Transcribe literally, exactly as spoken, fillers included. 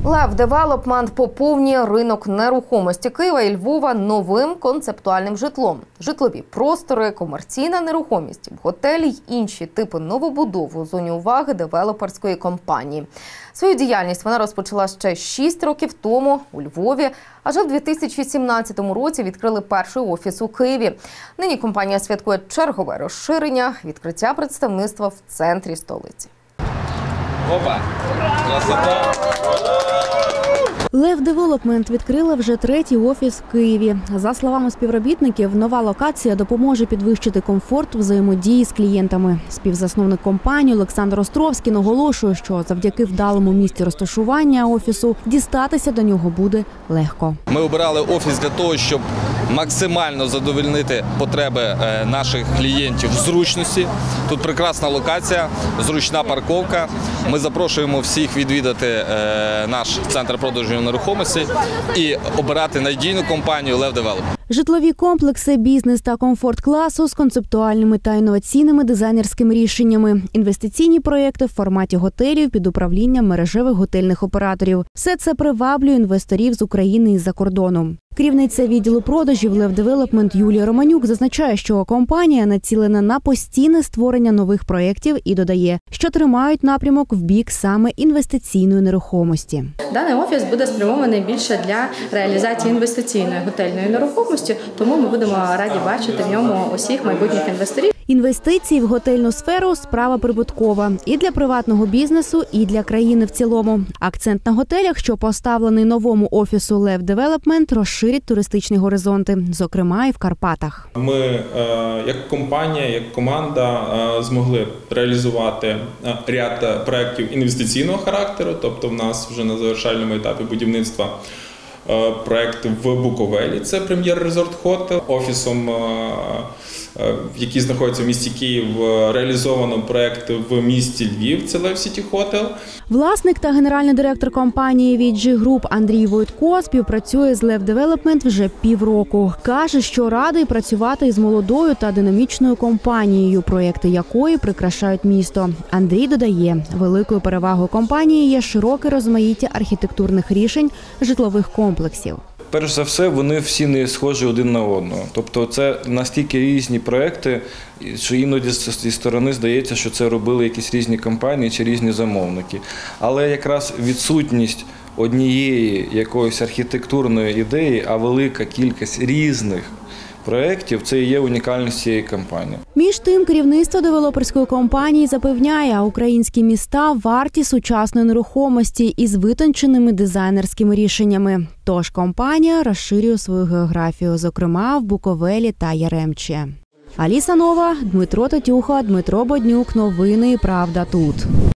Лев Девелопмент поповнює ринок нерухомості Києва і Львова новим концептуальним житлом. Житлові простори, комерційна нерухомість, готелі й інші типи новобудов у зоні уваги девелоперської компанії. Свою діяльність вона розпочала ще шість років тому у Львові, а вже в дві тисячі сімнадцятому році відкрили перший офіс у Києві. Нині компанія святкує чергове розширення, відкриття представництва в центрі столиці. Опа! Красота! Лев Девелопмент відкрила вже третій офіс в Києві. За словами співробітників, нова локація допоможе підвищити комфорт взаємодії з клієнтами. Співзасновник компанії Олександр Островський наголошує, що завдяки вдалому місці розташування офісу дістатися до нього буде легко. Ми обирали офіс для того, щоб максимально задовольнити потреби наших клієнтів в зручності. Тут прекрасна локація, зручна парковка. Ми запрошуємо всіх відвідати наш центр продажу нерухомості і обирати надійну компанію «Лев Девелопмент». Житлові комплекси, бізнес та комфорт-класу з концептуальними та інноваційними дизайнерськими рішеннями. Інвестиційні проєкти в форматі готелів під управлінням мережевих готельних операторів. Все це приваблює інвесторів з України і з-за кордону. Керівниця відділу продажів «Лев Девелопмент» Юлія Романюк зазначає, що компанія націлена на постійне створення нових проєктів і додає, що тримають напрямок в бік саме інвестиційної нерухомості. Даний офіс буде спрямований більше для реалізації інвестиційної готельної нерухомості, тому ми будемо раді бачити в ньому усіх майбутніх інвесторів. Інвестиції в готельну сферу – справа прибуткова і для приватного бізнесу, і для країни в цілому. Акцент на готелях, що поставлений новому офісу «Лев Девелопмент», розширить туристичні горизонти, зокрема і в Карпатах. Ми, як компанія, як команда, змогли реалізувати ряд проєктів інвестиційного характеру, тобто в нас вже на завершальному етапі будівництва проєкт в Буковелі, це прем'єр-резорт-хотел. Офісом, який знаходиться в місті Київ, реалізовано проєкт в місті Львів, це Лев Сіті Хотел. Власник та генеральний директор компанії ві джі Груп Андрій Войтко співпрацює з Лев Девелопмент вже півроку. Каже, що радий працювати із молодою та динамічною компанією, проєкти якої прикрашають місто. Андрій додає, великою перевагою компанії є широке розмаїття архітектурних рішень житлових комплексів. Перш за все, вони всі не схожі один на одного. Тобто це настільки різні проекти, що іноді зі сторони здається, що це робили якісь різні компанії чи різні замовники. Але якраз відсутність однієї якоїсь архітектурної ідеї, а велика кількість різних проєктів – це і є унікальність цієї компанії. Між тим, керівництво девелоперської компанії запевняє, українські міста варті сучасної нерухомості із витонченими дизайнерськими рішеннями. Тож компанія розширює свою географію, зокрема в Буковелі та Яремчі. Аліса Нова, Дмитро Татюха, Дмитро Боднюк. Новини «Правда тут».